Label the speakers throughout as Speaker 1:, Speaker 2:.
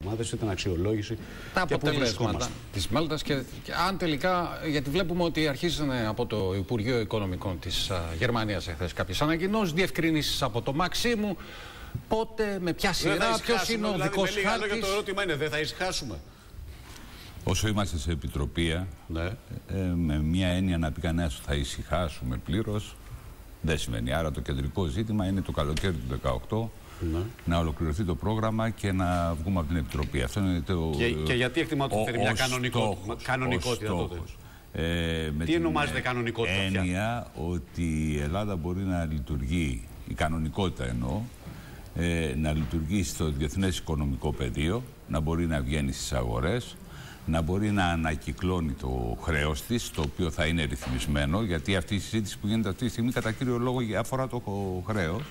Speaker 1: Ήταν αξιολόγηση
Speaker 2: τα αποτελέσματα της Μάλτας και αν τελικά, γιατί βλέπουμε ότι αρχίζουν από το Υπουργείο Οικονομικών της Γερμανίας εχθές κάποιες ανακοινώσεις, διευκρινήσεις από το Μαξίμου, πότε, με ποια σειρά, ποιος είναι ο δικός χάρτης.
Speaker 1: Το ερώτημα είναι, δεν θα ησυχάσουμε?
Speaker 3: Όσο είμαστε σε επιτροπία, ναι. Με μια έννοια να πει κανένας ότι θα ησυχάσουμε πλήρως, δεν σημαίνει. Άρα το κεντρικό ζήτημα είναι το καλοκαίρι του 2018, ναι, να ολοκληρωθεί το πρόγραμμα και να βγούμε από την Επιτροπή. Αυτό είναι το...
Speaker 1: Και γιατί εκτιμάτε ότι θέλει μια κανονικότητα τότε? Τι ονομάζεται κανονικότητα?
Speaker 3: Έννοια ότι η Ελλάδα μπορεί να λειτουργεί, η κανονικότητα εννοώ, να λειτουργεί στο διεθνές οικονομικό πεδίο, να μπορεί να βγαίνει στις αγορές, να μπορεί να ανακυκλώνει το χρέος της, το οποίο θα είναι ρυθμισμένο, γιατί αυτή η συζήτηση που γίνεται αυτή τη στιγμή κατά κύριο λόγο αφορά το χρέος,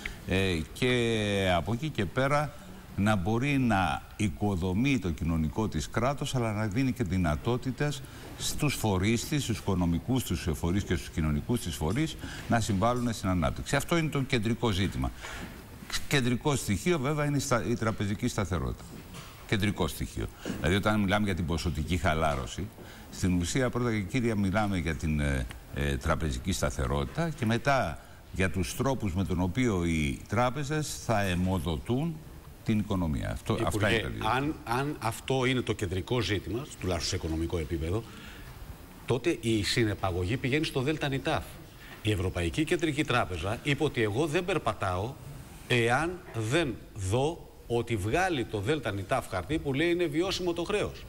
Speaker 3: και από εκεί και πέρα να μπορεί να οικοδομεί το κοινωνικό της κράτος, αλλά να δίνει και δυνατότητες στους φορείς της, στους οικονομικούς τους φορείς και στους κοινωνικούς της φορείς να συμβάλλουν στην ανάπτυξη. Αυτό είναι το κεντρικό ζήτημα. Κεντρικό στοιχείο βέβαια είναι η τραπεζική σταθερότητα. Κεντρικό στοιχείο. Δηλαδή όταν μιλάμε για την ποσοτική χαλάρωση, στην ουσία πρώτα και κύρια μιλάμε για την τραπεζική σταθερότητα και μετά για τους τρόπους με τον οποίο οι τράπεζες θα αιμοδοτούν την οικονομία.
Speaker 1: Υπουργέ, αν αυτό είναι το κεντρικό ζήτημα, τουλάχιστον σε οικονομικό επίπεδο, τότε η συνεπαγωγή πηγαίνει στο ΔΝΤ. Η Ευρωπαϊκή Κεντρική Τράπεζα είπε ότι εγώ δεν περπατάω εάν δεν δω ότι βγάλει το ΔΝΤ χαρτί που λέει είναι βιώσιμο το χρέος.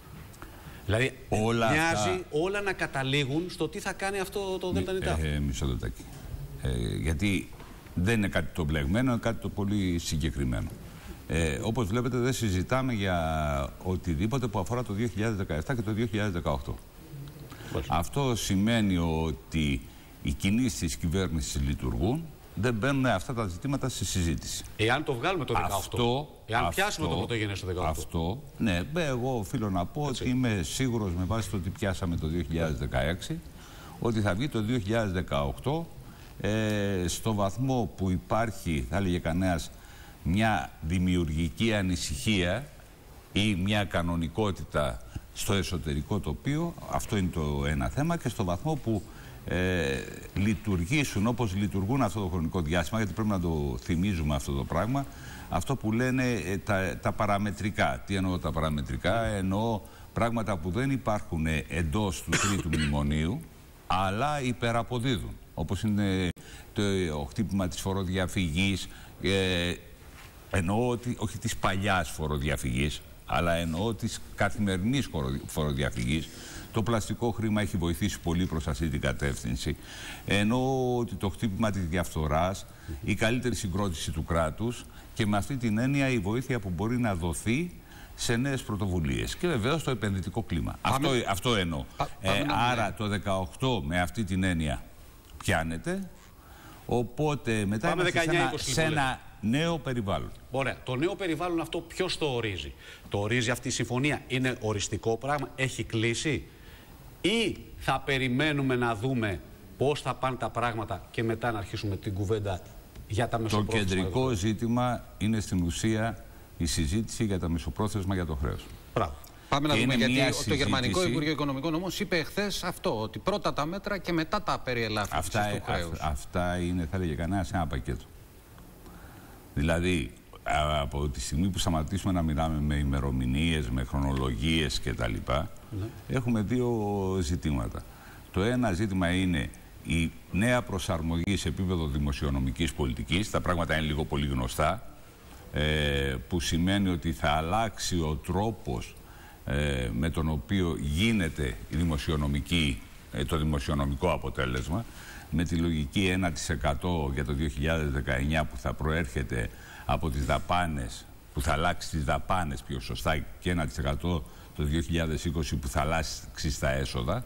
Speaker 1: Δηλαδή μοιάζει όλα να καταλήγουν στο τι θα κάνει αυτό το ΔΝΤ.
Speaker 3: Μισό λεπτάκι. Γιατί δεν είναι κάτι το μπλεγμένο, είναι κάτι το πολύ συγκεκριμένο. Όπως βλέπετε δεν συζητάμε για οτιδήποτε που αφορά το 2017 και το 2018. Αυτό σημαίνει ότι οι κινήσεις της κυβέρνησης λειτουργούν, δεν μπαίνουν αυτά τα ζητήματα στη συζήτηση.
Speaker 1: Εάν το βγάλουμε το 2018, εάν πιάσουμε το πρωτογενές το 2018.
Speaker 3: Αυτό, ναι, εγώ οφείλω να πω ότι είμαι σίγουρος με βάση το ότι πιάσαμε το 2016, ότι θα βγει το 2018 στο βαθμό που υπάρχει, θα έλεγε κανένας, μια δημιουργική ανησυχία ή μια κανονικότητα στο εσωτερικό τοπίο, αυτό είναι το ένα θέμα, και στο βαθμό που λειτουργήσουν όπως λειτουργούν αυτό το χρονικό διάστημα, γιατί πρέπει να το θυμίζουμε αυτό το πράγμα, αυτό που λένε τα παραμετρικά. Τι εννοώ τα παραμετρικά? Εννοώ πράγματα που δεν υπάρχουν εντός του τρίτου μνημονίου, αλλά υπεραποδίδουν. Όπως είναι το χτύπημα της φοροδιαφυγής, εννοώ ότι, όχι της παλιάς φοροδιαφυγής, αλλά εννοώ της καθημερινής φοροδιαφυγής. Το πλαστικό χρήμα έχει βοηθήσει πολύ προς αυτή την κατεύθυνση. Εννοώ ότι το χτύπημα της διαφθοράς, η καλύτερη συγκρότηση του κράτους και με αυτή την έννοια η βοήθεια που μπορεί να δοθεί σε νέες πρωτοβουλίες. Και βεβαίως το επενδυτικό κλίμα. Αυτό εννοώ. Άρα το 18 με αυτή την έννοια πιάνεται, οπότε μετά είμαστε σε ένα νέο περιβάλλον.
Speaker 1: Ωραία. Το νέο περιβάλλον αυτό ποιος το ορίζει? Το ορίζει αυτή η συμφωνία? Είναι οριστικό πράγμα? Έχει κλείσει? Ή θα περιμένουμε να δούμε πώς θα πάνε τα πράγματα και μετά να αρχίσουμε την κουβέντα για τα μεσοπρόθεσμα?
Speaker 3: Το κεντρικό ζήτημα είναι στην ουσία η συζήτηση για τα μεσοπρόθεσμα για το χρέος.
Speaker 1: Μπράβο.
Speaker 2: Πάμε να δούμε, γιατί το Γερμανικό Υπουργείο Οικονομικών όμως είπε εχθές αυτό, ότι πρώτα τα μέτρα και μετά τα περί ελάφρυνσης του χρέους.
Speaker 3: Αυτά είναι, θα έλεγε κανένας, ένα πακέτο. Δηλαδή, από τη στιγμή που σταματήσουμε να μιλάμε με ημερομηνίες, με χρονολογίες κτλ., έχουμε δύο ζητήματα. Το ένα ζήτημα είναι η νέα προσαρμογή σε επίπεδο δημοσιονομικής πολιτικής. Τα πράγματα είναι λίγο πολύ γνωστά, που σημαίνει ότι θα αλλάξει ο τρόπος με τον οποίο γίνεται το δημοσιονομικό αποτέλεσμα, με τη λογική 1% για το 2019 που θα προέρχεται από τις δαπάνες, που θα αλλάξει τις δαπάνες πιο σωστά, και 1% το 2020 που θα αλλάξει στα έσοδα.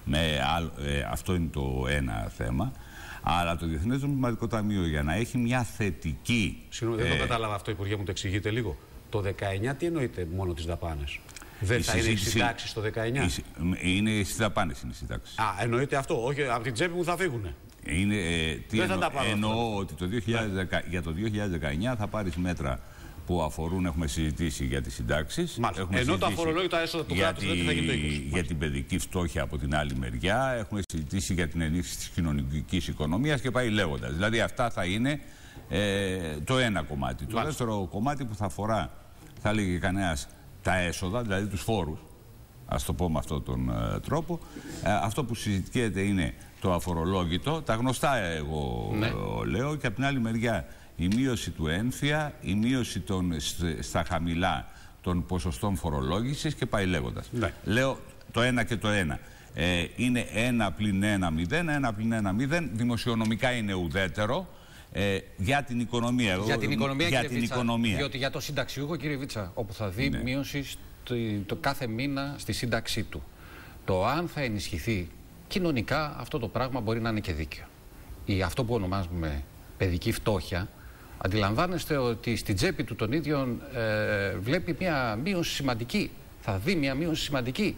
Speaker 3: Αυτό είναι το ένα θέμα. Αλλά το Διεθνές Νομισματικό Ταμείο, για να έχει μια θετική...
Speaker 1: Συγγνώμη, δεν το κατάλαβα αυτό, Υπουργέ, μου το εξηγείτε λίγο. Το 19 τι εννοείται μόνο τις δαπάνες? Δεν θα είναι οι συντάξεις το 19?
Speaker 3: Είναι στις δαπάνες είναι οι συντάξεις.
Speaker 1: Εννοείται αυτό, όχι από την τσέπη μου θα φύγουνε.
Speaker 3: Δεν θα τα πάρω. Εννοώ ότι για το 2019 θα πάρεις μέτρα που αφορούν, έχουμε συζητήσει για τις συντάξεις.
Speaker 1: Ενώ το αφορολόγητο έσοδα του κράτους δεν θα γίνει το 20.
Speaker 3: Για την παιδική φτώχεια από την άλλη μεριά, έχουμε συζητήσει για την ενίσχυση της κοινωνικής οικονομίας και πάει λέγοντας. Δηλαδή αυτά θα είναι το ένα κομμάτι. Το δεύτερο κομμάτι που θα αφορά, θα έλεγε κανένας, τα έσοδα, δηλαδή τους φόρους, ας το πω με αυτόν τον τρόπο. Αυτό που συζητιέται είναι το αφορολόγητο, τα γνωστά εγώ λέω, και από την άλλη μεριά η μείωση του έμφυα, η μείωση στα χαμηλά των ποσοστών φορολόγησης και πάει λέγοντας. Λέω το ένα και το ένα. Είναι 1 πλην 1 0, 1 πλην 1 0, δημοσιονομικά είναι ουδέτερο. Για την οικονομία.
Speaker 2: Για την οικονομία,
Speaker 3: για
Speaker 2: κύριε Βίτσα, διότι για το συνταξιούχο, κύριε Βίτσα, όπου θα δει μείωση το κάθε μήνα στη σύνταξή του, το αν θα ενισχυθεί κοινωνικά, αυτό το πράγμα μπορεί να είναι και δίκαιο. Αυτό που ονομάζουμε παιδική φτώχεια, αντιλαμβάνεστε ότι στην τσέπη του των ίδιων βλέπει μια μείωση σημαντική. Θα δει μια μείωση σημαντική.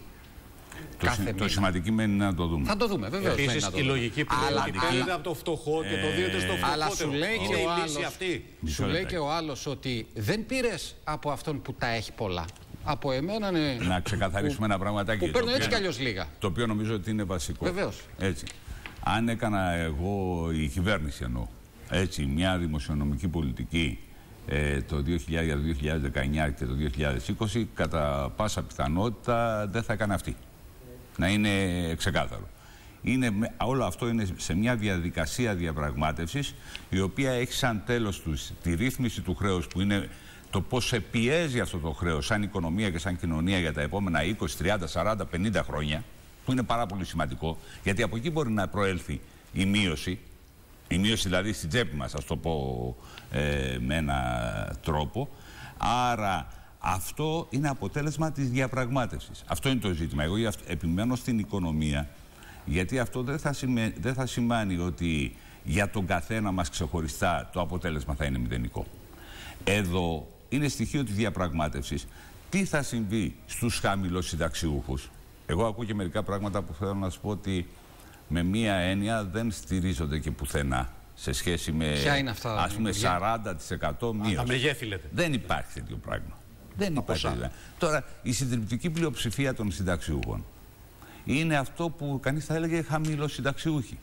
Speaker 3: Το σημαντική μένει να το δούμε.
Speaker 2: Θα το δούμε, βεβαίως.
Speaker 1: Επίσης, η λογική που παίρνει από το φτωχό και το δίνεται στο φτωχότερο.
Speaker 2: Αλλά σου λέει
Speaker 1: είναι η λύση αυτή.
Speaker 2: Σου λέει και ο άλλος ότι δεν πήρες από αυτόν που τα έχει πολλά. Από εμένα είναι.
Speaker 3: Να ξεκαθαρίσουμε ένα πραγματάκι.
Speaker 2: Που παίρνω έτσι κι αλλιώς λίγα.
Speaker 3: Το οποίο νομίζω ότι είναι βασικό.
Speaker 2: Βεβαίως.
Speaker 3: Έτσι. Αν έκανα εγώ, η κυβέρνηση εννοώ, έτσι, μια δημοσιονομική πολιτική το 2019 και το 2020, κατά πάσα πιθανότητα δεν θα έκανε αυτή. Να είναι ξεκάθαρο. Όλο αυτό είναι σε μια διαδικασία διαπραγμάτευσης, η οποία έχει σαν τέλος του τη ρύθμιση του χρέους, που είναι το πώς σε πιέζει αυτό το χρέος σαν οικονομία και σαν κοινωνία για τα επόμενα 20, 30, 40, 50 χρόνια, που είναι πάρα πολύ σημαντικό, γιατί από εκεί μπορεί να προέλθει η μείωση δηλαδή στην τσέπη μας, ας το πω με ένα τρόπο. Άρα αυτό είναι αποτέλεσμα της διαπραγμάτευσης. Αυτό είναι το ζήτημα. Εγώ επιμένω στην οικονομία, γιατί αυτό δεν θα σημαίνει ότι για τον καθένα μας ξεχωριστά το αποτέλεσμα θα είναι μηδενικό. Εδώ είναι στοιχείο της διαπραγμάτευσης. Τι θα συμβεί στους χαμηλοσυνταξιούχους? Εγώ ακούω και μερικά πράγματα που θέλω να σου πω ότι με μία έννοια δεν στηρίζονται και πουθενά σε σχέση με, ας πούμε, 40% μείωση.
Speaker 1: Τα μεγέθη λέτε.
Speaker 3: Δεν υπάρχει τέτοιο πράγμα. Δεν υπάρχει. Τώρα, η συντριπτική πλειοψηφία των συνταξιούχων είναι αυτό που κανείς θα έλεγε χαμηλοσυνταξιούχοι.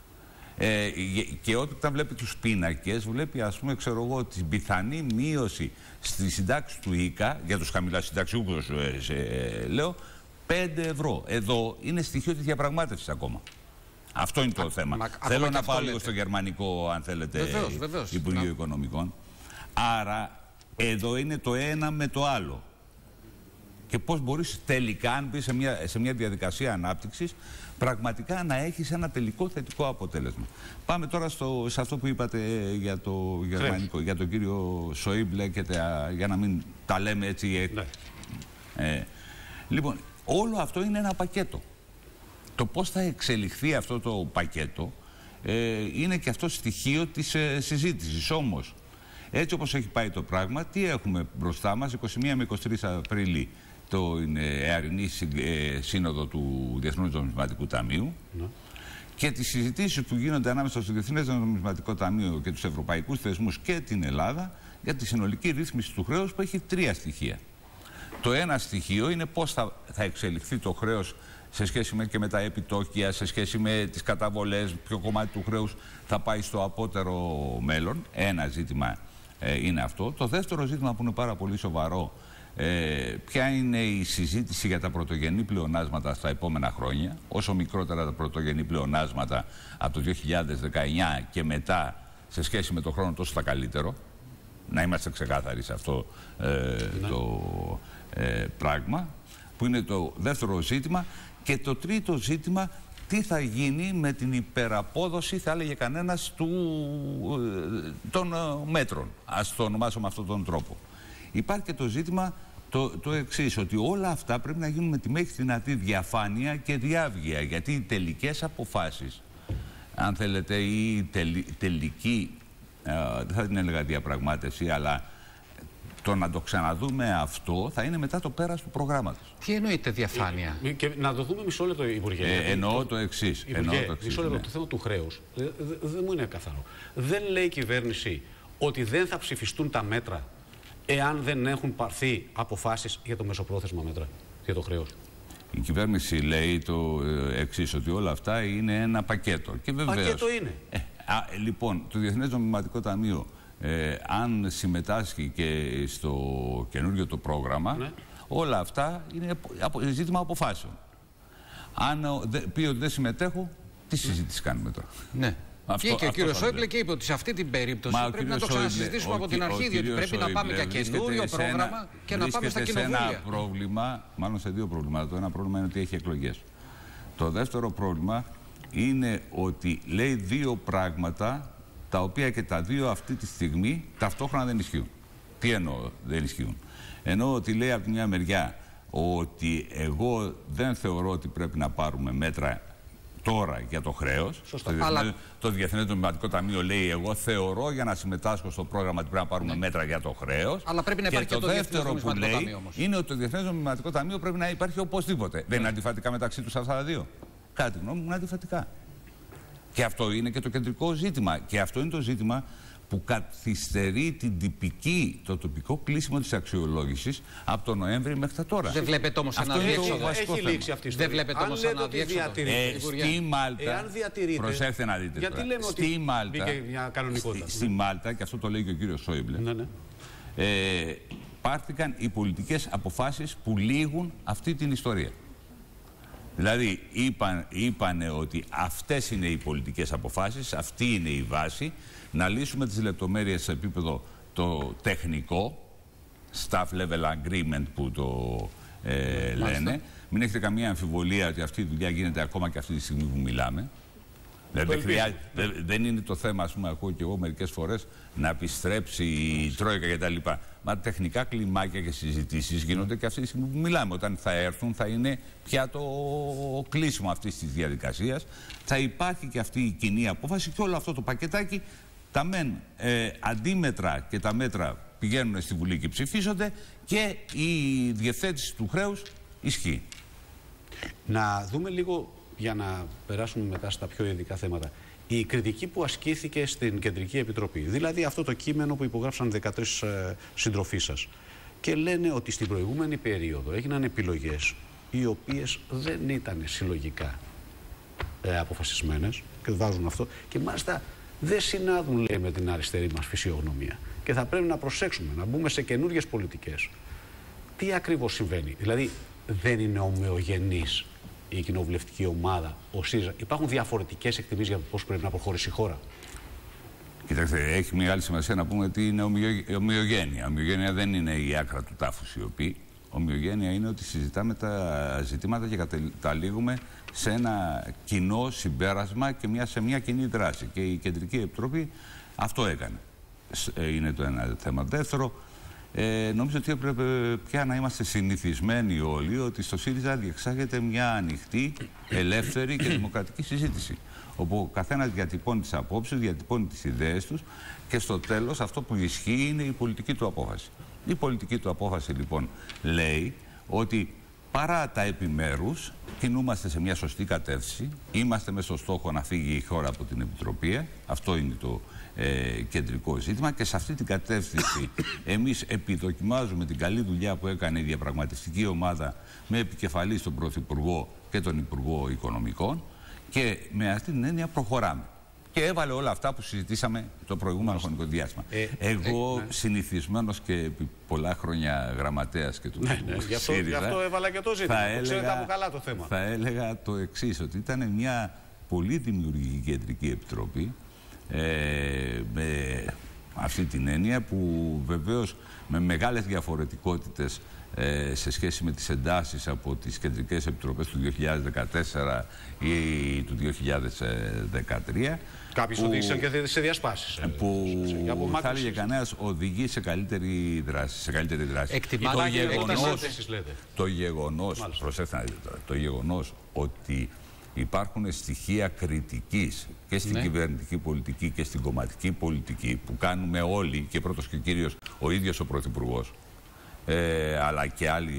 Speaker 3: Και όταν βλέπει τους πίνακες, βλέπει, ας πούμε, ξέρω εγώ, την πιθανή μείωση στη συντάξη του ΙΚΑ, για τους χαμηλά συνταξιούχους λέω, 5 ευρώ. Εδώ είναι στοιχείο της διαπραγμάτευσης ακόμα. Αυτό είναι το θέμα. Θέλω να πάω λίγο στο γερμανικό, αν θέλετε,
Speaker 2: βεβαίως,
Speaker 3: Υπουργείο Οικονομικών. Άρα, εδώ είναι το ένα με το άλλο. Και πώς μπορείς τελικά, αν μπεις σε μια διαδικασία ανάπτυξης, πραγματικά να έχεις ένα τελικό θετικό αποτέλεσμα. Πάμε τώρα σε αυτό που είπατε για το γερμανικό, για τον κύριο Σόιμπλε, για να μην τα λέμε έτσι. Λοιπόν, όλο αυτό είναι ένα πακέτο. Το πώς θα εξελιχθεί αυτό το πακέτο είναι και αυτό στοιχείο της συζήτησης. Όμως, έτσι όπως έχει πάει το πράγμα, τι έχουμε μπροστά μας? 21 με 23 Απρίλη την εαρινή σύνοδο του Διεθνούς Νομισματικού Ταμείου και τις συζητήσεις που γίνονται ανάμεσα στο Διεθνές Νομισματικό Ταμείο και τους ευρωπαϊκούς θεσμούς και την Ελλάδα για τη συνολική ρύθμιση του χρέους, που έχει 3 στοιχεία. Το ένα στοιχείο είναι πώς θα εξελιχθεί το χρέος σε σχέση με τα επιτόκια, σε σχέση με τις καταβολές, ποιο κομμάτι του χρέους θα πάει στο απότερο μέλλον. Ένα ζήτημα είναι αυτό. Το δεύτερο ζήτημα, που είναι πάρα πολύ σοβαρό, ποια είναι η συζήτηση για τα πρωτογενή πλεονάσματα στα επόμενα χρόνια. Όσο μικρότερα τα πρωτογενή πλεονάσματα από το 2019 και μετά σε σχέση με το χρόνο, τόσο τα καλύτερο. Να είμαστε ξεκάθαροι σε αυτό το πράγμα, που είναι το δεύτερο ζήτημα. Και το τρίτο ζήτημα, τι θα γίνει με την υπεραπόδοση, θα έλεγε κανένας, των μέτρων. Ας το ονομάσω με αυτόν τον τρόπο. Υπάρχει και το ζήτημα το εξής, ότι όλα αυτά πρέπει να γίνουν με τη μέγιστη δυνατή διαφάνεια και διάβγεια, γιατί οι τελικές αποφάσεις, αν θέλετε, ή τελική, δεν θα την έλεγα διαπραγμάτευση, αλλά το να το ξαναδούμε αυτό θα είναι μετά το πέρας του προγράμματος.
Speaker 2: Τι εννοείται διαφάνεια?
Speaker 1: Και να το δούμε μισό λεπτό, Υπουργέ.
Speaker 3: Εννοώ το εξής.
Speaker 1: Μισό λεπτό, το θέμα του χρέους δεν μου είναι καθαρό. Δεν λέει η κυβέρνηση ότι δεν θα ψηφιστούν τα μέτρα εάν δεν έχουν πάρθει αποφάσεις για το μεσοπρόθεσμα μέτρα, για το χρέος?
Speaker 3: Η κυβέρνηση λέει το εξής, ότι όλα αυτά είναι ένα πακέτο. Και βεβαίως,
Speaker 1: πακέτο είναι.
Speaker 3: Λοιπόν, το Διεθνές Νομισματικό Ταμείο, αν συμμετάσχει και στο καινούριο το πρόγραμμα, ναι, όλα αυτά είναι ζήτημα αποφάσεων. Αν πει ότι δεν συμμετέχω, τι συζήτηση κάνουμε τώρα?
Speaker 2: Ναι. Και ο κύριος Σόιμπλε και είπε ότι σε αυτή την περίπτωση πρέπει να το ξανασυζητήσουμε από την αρχή, διότι πρέπει να πάμε για καινούριο πρόγραμμα και να πάμε στα κοινοβούλια. Σε ένα
Speaker 3: πρόβλημα, μάλλον σε δύο προβλήματα. Το ένα πρόβλημα είναι ότι έχει εκλογές. Το δεύτερο πρόβλημα είναι ότι λέει δύο πράγματα τα οποία και τα δύο αυτή τη στιγμή ταυτόχρονα δεν ισχύουν. Τι εννοώ δεν ισχύουν? Εννοώ ότι λέει από τη μια μεριά ότι εγώ δεν θεωρώ ότι πρέπει να πάρουμε μέτρα τώρα για το χρέος. Το Διεθνές Νομισματικό Ταμείο λέει: εγώ θεωρώ για να συμμετάσχω στο πρόγραμμα ότι πρέπει να πάρουμε μέτρα για το χρέος.
Speaker 2: Αλλά πρέπει να υπάρχει και το
Speaker 3: δεύτερο που λέει είναι ότι το Διεθνές Νομισματικό Ταμείο πρέπει να υπάρχει οπωσδήποτε. Δεν είναι αντιφατικά μεταξύ τους αυτά τα δύο? Κατά τη γνώμη μου είναι αντιφατικά. Και αυτό είναι και το κεντρικό ζήτημα. Και αυτό είναι το ζήτημα που καθυστερεί το τοπικό κλείσιμο της αξιολόγησης από τον Νοέμβρη μέχρι τα τώρα.
Speaker 2: Δεν βλέπετε όμως ένα διέξοδο?
Speaker 1: Έχει λήξει αυτή η ιστορία.
Speaker 2: Δεν βλέπετε όμως ένα διέξοδο?
Speaker 3: Στη Μάλτα,
Speaker 1: εάν διατηρείτε,
Speaker 3: προσέξτε να δείτε
Speaker 1: γιατί
Speaker 3: τώρα.
Speaker 1: λέμε ότι μπήκε μια κανονικότητα?
Speaker 3: Στη Μάλτα, και αυτό το λέει και ο κύριος Σόιμπλε, πάρθηκαν οι πολιτικές αποφάσεις που λύγουν αυτή την ιστορία. Δηλαδή είπανε ότι αυτές είναι οι πολιτικές αποφάσεις, αυτή είναι η βάση, να λύσουμε τις λεπτομέρειες σε επίπεδο το τεχνικό, staff level agreement που το λένε. Μην έχετε καμία αμφιβολία ότι αυτή η δουλειά γίνεται ακόμα και αυτή τη στιγμή που μιλάμε. Δεν είναι το θέμα, ας πούμε, ακούω και εγώ μερικές φορές, να επιστρέψει η Τρόικα κτλ. Μα τεχνικά κλιμάκια και συζητήσεις γίνονται και αυτή τη στιγμή που μιλάμε. Όταν θα έρθουν θα είναι πια το κλείσιμο αυτής της διαδικασίας. Θα υπάρχει και αυτή η κοινή απόφαση και όλο αυτό το πακετάκι. Τα μεν αντίμετρα και τα μέτρα πηγαίνουν στη Βουλή και ψηφίζονται και η διευθέτηση του χρέους ισχύει.
Speaker 1: Να δούμε λίγο, για να περάσουμε μετά στα πιο ειδικά θέματα, η κριτική που ασκήθηκε στην Κεντρική Επιτροπή. Δηλαδή αυτό το κείμενο που υπογράψαν 13 συντροφοί σας. Και λένε ότι στην προηγούμενη περίοδο έγιναν επιλογές οι οποίες δεν ήταν συλλογικά αποφασισμένες, και βάζουν αυτό, και μάλιστα δεν συνάδουν, λέει, με την αριστερή μας φυσιογνωμία. Και θα πρέπει να προσέξουμε, να μπούμε σε καινούριες πολιτικές. Τι ακριβώς συμβαίνει? Δηλαδή δεν είναι ομοιογενής η κοινοβουλευτική ομάδα, ο ΣΥΡΙΖΑ? Υπάρχουν διαφορετικές εκτιμήσεις για το πώς πρέπει να προχωρήσει η χώρα?
Speaker 3: Κοιτάξτε, έχει μεγάλη σημασία να πούμε ότι είναι ομοιογένεια. Ομοιογένεια δεν είναι η άκρα του τάφου σιωπή. Ομοιογένεια είναι ότι συζητάμε τα ζητήματα και καταλήγουμε σε ένα κοινό συμπέρασμα και σε μια κοινή δράση. Και η Κεντρική Επιτροπή αυτό έκανε. Είναι το ένα θέμα. Δεύτερο, νομίζω ότι έπρεπε πια να είμαστε συνηθισμένοι όλοι ότι στο ΣΥΡΙΖΑ διεξάγεται μια ανοιχτή, ελεύθερη και δημοκρατική συζήτηση. Όπου ο καθένας διατυπώνει τις απόψεις, διατυπώνει τις ιδέες τους και στο τέλος αυτό που ισχύει είναι η πολιτική του απόφαση. Η πολιτική του απόφαση λοιπόν λέει ότι παρά τα επιμέρους κινούμαστε σε μια σωστή κατεύθυνση, είμαστε με στο στόχο να φύγει η χώρα από την επιτροπή, αυτό είναι το κεντρικό ζήτημα και σε αυτή την κατεύθυνση εμείς επιδοκιμάζουμε την καλή δουλειά που έκανε η διαπραγματευτική ομάδα με επικεφαλής τον Πρωθυπουργό και τον Υπουργό Οικονομικών και με αυτή την έννοια προχωράμε. Και έβαλε όλα αυτά που συζητήσαμε το προηγούμενο χρονικό διάστημα. Εγώ συνηθισμένος και επί πολλά χρόνια γραμματέας και του ΣΥΡΙΖΑ,
Speaker 1: γι' αυτό έβαλα και το ζήτημα. Ξέρετε από καλά το θέμα.
Speaker 3: Θα έλεγα το εξής, ότι ήταν μια πολύ δημιουργική Κεντρική Επιτροπή με αυτή την έννοια που βεβαίως με μεγάλες διαφορετικότητες σε σχέση με τις εντάσεις από τις Κεντρικές Επιτροπές του 2014 ή του 2013.
Speaker 1: Κάποιοι οδήγησαν και σε διασπάσεις.
Speaker 3: Που θα έλεγε κανένας οδηγεί σε καλύτερη δράση. Το γεγονός ότι υπάρχουν στοιχεία κριτικής και στην κυβερνητική πολιτική και στην κομματική πολιτική που κάνουμε όλοι και πρώτος και κύριος ο ίδιος ο Πρωθυπουργός αλλά και άλλοι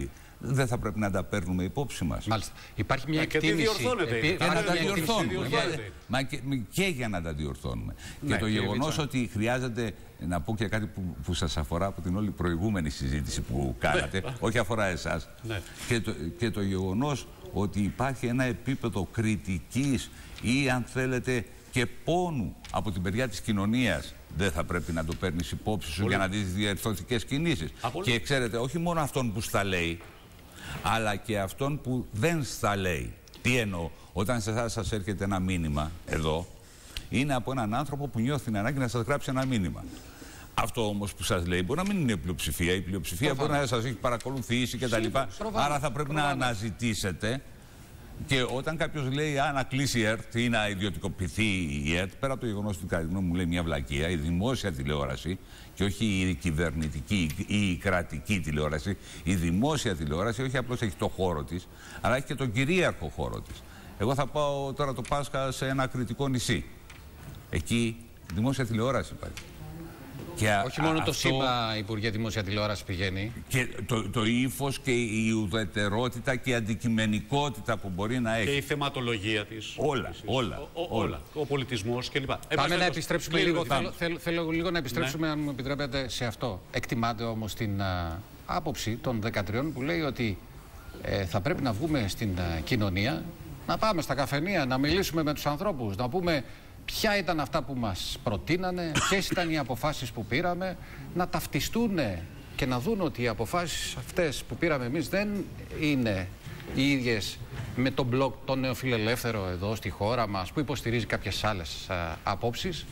Speaker 3: δεν θα πρέπει να τα παίρνουμε υπόψη μας?
Speaker 2: Μάλιστα. Υπάρχει μια εκτίμηση.
Speaker 1: Και διορθώνεται.
Speaker 3: Και να τα διορθώνουμε. Και για να τα διορθώνουμε. Και το γεγονός ότι χρειάζεται, να πω και κάτι που σας αφορά από την όλη προηγούμενη συζήτηση που κάνατε, όχι αφορά εσάς, και το γεγονός ότι υπάρχει ένα επίπεδο κριτικής ή, αν θέλετε, και πόνου από την μεριά της κοινωνίας, δεν θα πρέπει να το παίρνεις υπόψη σου για να δεις διορθωτικές κινήσεις? Και ξέρετε, όχι μόνο αυτόν που στα λέει, αλλά και αυτόν που δεν στα λέει. Τι εννοώ? Όταν σε εσάς σας έρχεται ένα μήνυμα εδώ, είναι από έναν άνθρωπο που νιώθει την ανάγκη να σας γράψει ένα μήνυμα. Αυτό όμως που σας λέει μπορεί να μην είναι η πλειοψηφία. Η πλειοψηφία μπορεί να σας έχει παρακολουθήσει κτλ. Άρα θα πρέπει να αναζητήσετε. Και όταν κάποιος λέει να κλείσει η ΕΡΤ ή να ιδιωτικοποιηθεί η ΕΡΤ, πέρα από το γεγονός ότι κατά τη γνώμη μου λέει μια βλακεία, η δημόσια τηλεόραση, και όχι η κυβερνητική ή η κρατική τηλεόραση, η δημόσια τηλεόραση όχι απλώς έχει το χώρο της, αλλά έχει και τον κυρίαρχο χώρο της. Εγώ θα πάω τώρα το Πάσχα σε ένα κριτικό νησί. Εκεί δημόσια τηλεόραση υπάρχει. Και
Speaker 2: όχι μόνο το ΣΥΠΑ, Υπουργέ, δημόσια τηλεόραση πηγαίνει.
Speaker 3: Και το ύφος και η ουδετερότητα και η αντικειμενικότητα που μπορεί να έχει.
Speaker 1: Και η θεματολογία της.
Speaker 3: Όλα.
Speaker 1: Ο πολιτισμός κλπ.
Speaker 2: Πάμε να επιστρέψουμε λίγο. Θέλω λίγο να επιστρέψουμε, αν μου επιτρέπετε, σε αυτό. Εκτιμάτε όμως την άποψη των 13 που λέει ότι θα πρέπει να βγούμε στην κοινωνία, να πάμε στα καφενεία, να μιλήσουμε με τους ανθρώπους, να πούμε ποια ήταν αυτά που μας προτείνανε, ποιες ήταν οι αποφάσεις που πήραμε, να ταυτιστούν και να δουν ότι οι αποφάσεις αυτές που πήραμε εμείς δεν είναι οι ίδιες με τον μπλοκ το νεοφιλελεύθερο εδώ στη χώρα μας που υποστηρίζει κάποιες άλλες απόψεις.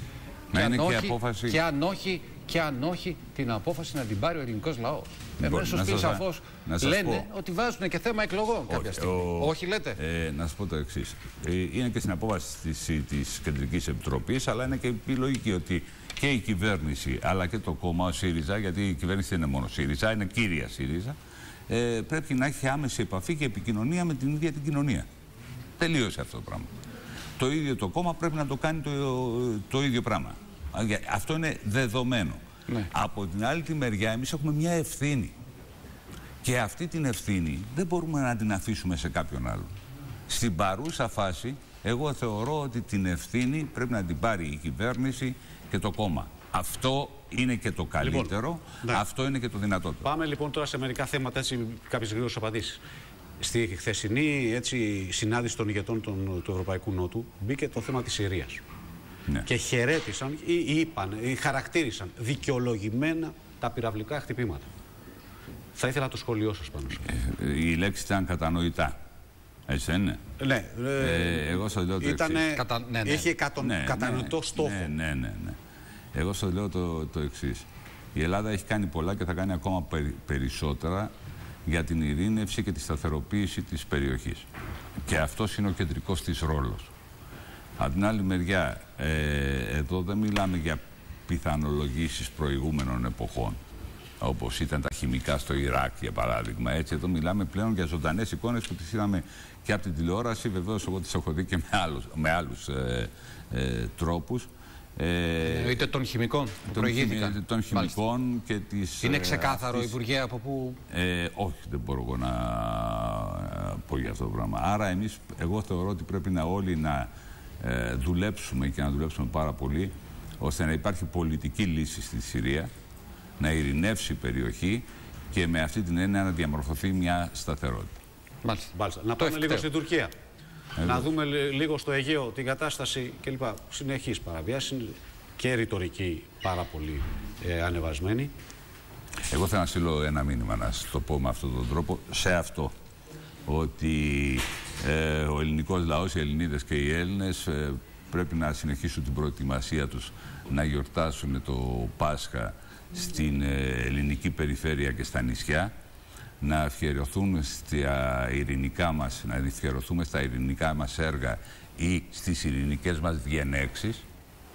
Speaker 2: Και αν όχι, την απόφαση να την πάρει ο ελληνικός λαός. Εμέσως και σαφώς λένε ότι βάζουν και θέμα εκλογών κάποια στιγμή. Όχι λέτε?
Speaker 3: Να σας πω το εξής. Είναι και στην απόφαση της Κεντρικής Επιτροπής, αλλά είναι και επιλογική ότι και η κυβέρνηση αλλά και το κόμμα, ο ΣΥΡΙΖΑ, γιατί η κυβέρνηση δεν είναι μόνο ΣΥΡΙΖΑ, είναι κύρια ΣΥΡΙΖΑ, πρέπει να έχει άμεση επαφή και επικοινωνία με την ίδια την κοινωνία. Τελείωσε αυτό το πράγμα. Το ίδιο το κόμμα πρέπει να το κάνει το ίδιο πράγμα. Αυτό είναι δεδομένο. Ναι. Από την άλλη τη μεριά εμείς έχουμε μια ευθύνη. Και αυτή την ευθύνη δεν μπορούμε να την αφήσουμε σε κάποιον άλλο. Στην παρούσα φάση, εγώ θεωρώ ότι την ευθύνη πρέπει να την πάρει η κυβέρνηση και το κόμμα. Αυτό είναι και το καλύτερο, αυτό είναι και το δυνατότερο.
Speaker 1: Πάμε λοιπόν τώρα σε μερικά θέματα, έτσι, κάποιες γρήγορες απαντήσεις. Στη χθεσινή συνάντηση των ηγετών του Ευρωπαϊκού Νότου μπήκε το θέμα της Συρίας. Ναι. Και χαιρέτησαν ή χαρακτήρισαν δικαιολογημένα τα πυραυλικά χτυπήματα. Θα ήθελα το σχολείο σας πάνω σε αυτό.
Speaker 3: Η λέξη ήταν κατανοητά. Έτσι δεν είναι?
Speaker 1: Ναι.
Speaker 3: Εγώ σας λέω το εξής.
Speaker 1: Είχε κατανοητό στόχο.
Speaker 3: Ναι. Εγώ σας λέω το εξής. Η Ελλάδα έχει κάνει πολλά και θα κάνει ακόμα περισσότερα για την ειρήνευση και τη σταθεροποίηση της περιοχής. Και αυτός είναι ο κεντρικός της ρόλος. Από την άλλη μεριά, εδώ δεν μιλάμε για πιθανολογήσεις προηγούμενων εποχών, όπως ήταν τα χημικά στο Ιράκ, για παράδειγμα. Έτσι, εδώ μιλάμε πλέον για ζωντανές εικόνες που τις είδαμε και από την τηλεόραση. Βεβαίως, εγώ τις έχω δει και με άλλους τρόπους.
Speaker 2: Είτε των χημικών που προηγήθηκαν.
Speaker 3: Των χημικών και της...
Speaker 2: Είναι ξεκάθαρο, Υπουργέ, από πού...
Speaker 3: Όχι, δεν μπορώ εγώ να πω για αυτό το πράγμα. Άρα, εγώ θεωρώ ότι πρέπει όλοι να δουλέψουμε και να δουλέψουμε πάρα πολύ, ώστε να υπάρχει πολιτική λύση στη Συρία, να ειρηνεύσει η περιοχή και με αυτή την έννοια να διαμορφωθεί μια σταθερότητα.
Speaker 1: Μάλιστα. Να πάμε λίγο στην Τουρκία. Να δούμε λίγο στο Αιγαίο την κατάσταση κλπ. Συνεχής παραβιάση και ρητορική πάρα πολύ ανεβασμένη.
Speaker 3: Εγώ θέλω να στείλω ένα μήνυμα, να σας το πω με αυτόν τον τρόπο, σε αυτό. Ότι ο ελληνικός λαός, οι Ελληνίδες και οι Έλληνες πρέπει να συνεχίσουν την προετοιμασία τους να γιορτάσουν το Πάσχα στην ελληνική περιφέρεια και στα νησιά, να αφιερωθούν στα ειρηνικά μας, να αφιερωθούμε στα ειρηνικά μας έργα ή στις ειρηνικές μας διενέξεις,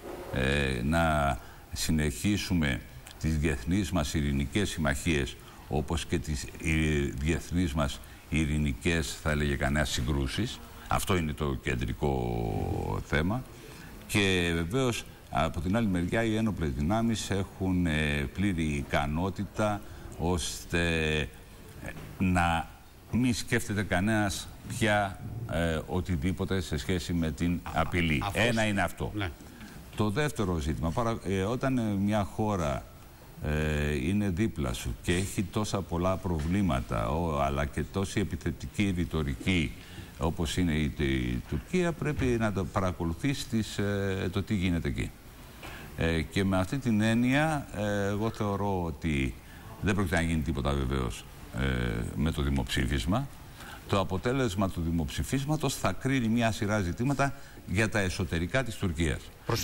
Speaker 3: να συνεχίσουμε τις διεθνείς μας ειρηνικές συμμαχίες, όπως και τις διεθνείς μας ειρηνικές, θα έλεγε κανένας, συγκρούσεις. Αυτό είναι το κεντρικό θέμα. Και βεβαίως από την άλλη μεριά οι ένοπλες δυνάμεις έχουν πλήρη ικανότητα ώστε να μη σκέφτεται κανένας πια οτιδήποτε σε σχέση με την απειλή. Ένα είναι αυτό. Ναι. Το δεύτερο ζήτημα, όταν μια χώρα είναι δίπλα σου και έχει τόσα πολλά προβλήματα, αλλά και τόση επιθετική ρητορική όπως είναι η Τουρκία, πρέπει να το παρακολουθείς το τι γίνεται εκεί. Και με αυτή την έννοια, εγώ θεωρώ ότι δεν πρόκειται να γίνει τίποτα βεβαίως με το δημοψήφισμα. Το αποτέλεσμα του δημοψηφίσματος θα κρίνει μια σειρά ζητήματα για τα εσωτερικά της Τουρκίας.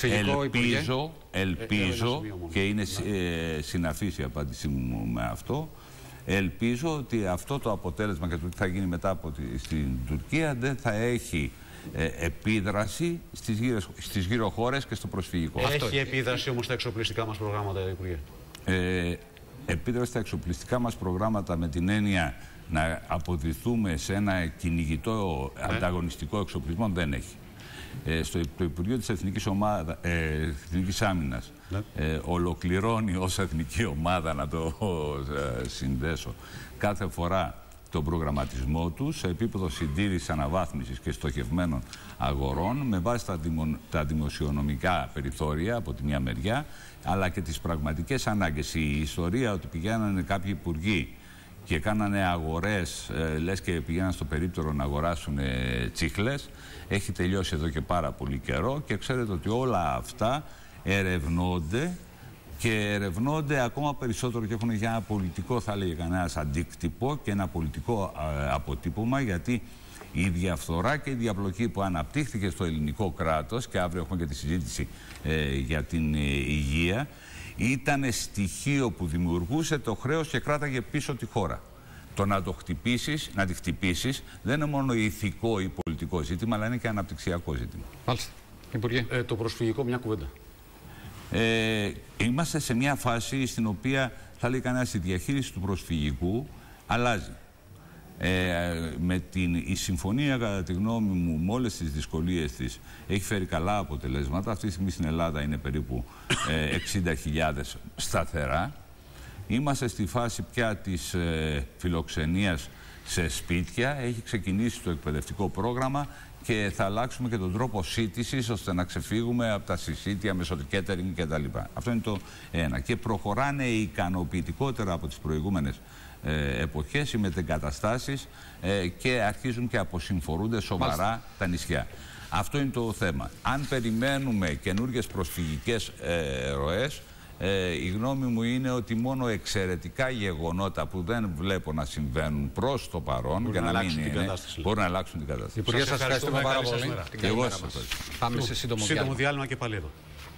Speaker 3: Ελπίζω και είναι συναφής η απάντησή μου με αυτό, ελπίζω ότι αυτό το αποτέλεσμα και το τι θα γίνει μετά στην Τουρκία δεν θα έχει επίδραση στις γύρω χώρες και στο προσφυγικό.
Speaker 1: Έχει επίδραση όμως στα εξοπλιστικά μας προγράμματα, Υπουργέ?
Speaker 3: Επίδραση στα εξοπλιστικά μας προγράμματα με την έννοια να αποδηθούμε σε ένα κυνηγητό ανταγωνιστικό εξοπλισμό δεν έχει. Το Υπουργείο της Εθνικής Άμυνας ολοκληρώνει ως εθνική ομάδα, να το συνδέσω, κάθε φορά τον προγραμματισμό του σε επίπεδο συντήρησης, αναβάθμισης και στοχευμένων αγορών με βάση τα δημοσιονομικά περιθώρια από τη μια μεριά, αλλά και τις πραγματικές ανάγκες. Η ιστορία ότι πηγαίνανε κάποιοι υπουργοί και κάνανε αγορές, λες και πηγαίναν στο περίπτερο να αγοράσουν τσίχλες, έχει τελειώσει εδώ και πάρα πολύ καιρό και ξέρετε ότι όλα αυτά ερευνώνται και ερευνώνται ακόμα περισσότερο και έχουν για ένα πολιτικό, θα έλεγε κανένας, αντίκτυπο και ένα πολιτικό αποτύπωμα, γιατί η διαφθορά και η διαπλοκή που αναπτύχθηκε στο ελληνικό κράτος, και αύριο έχουμε και τη συζήτηση για την υγεία, ήταν στοιχείο που δημιουργούσε το χρέος και κράταγε πίσω τη χώρα. Το να το χτυπήσεις, να τη χτυπήσεις, δεν είναι μόνο ηθικό ή πολιτικό ζήτημα, αλλά είναι και αναπτυξιακό ζήτημα.
Speaker 2: Μάλιστα. Υπουργέ.
Speaker 1: Το προσφυγικό, μια κουβέντα.
Speaker 3: Είμαστε σε μια φάση στην οποία, θα λέει κανένας, η διαχείριση του προσφυγικού αλλάζει. Η συμφωνία, κατά τη γνώμη μου, με όλες τις δυσκολίες της, έχει φέρει καλά αποτελέσματα. Αυτή τη στιγμή στην Ελλάδα είναι περίπου 60.000 σταθερά. Είμαστε στη φάση πια της φιλοξενίας σε σπίτια. Έχει ξεκινήσει το εκπαιδευτικό πρόγραμμα και θα αλλάξουμε και τον τρόπο σύντησης ώστε να ξεφύγουμε από τα συσίτια μέσω κέτερινγκ κτλ. Αυτό είναι το ένα. Και προχωράνε ικανοποιητικότερα από τις προηγούμενες εποχές οι μετεγκαταστάσεις και αρχίζουν και αποσυμφορούνται σοβαρά τα νησιά. Αυτό είναι το θέμα. Αν περιμένουμε καινούργιες προσφυγικές ροές, η γνώμη μου είναι ότι μόνο εξαιρετικά γεγονότα που δεν βλέπω να συμβαίνουν προς το παρόν για να μην είναι, μπορούν να αλλάξουν την κατάσταση.
Speaker 2: Υπουργέ, σας ευχαριστούμε πάρα πολύ.
Speaker 3: Και εγώ σας ευχαριστώ.
Speaker 2: Πάμε σε σύντομο διάλειμμα
Speaker 1: και πάλι εδώ.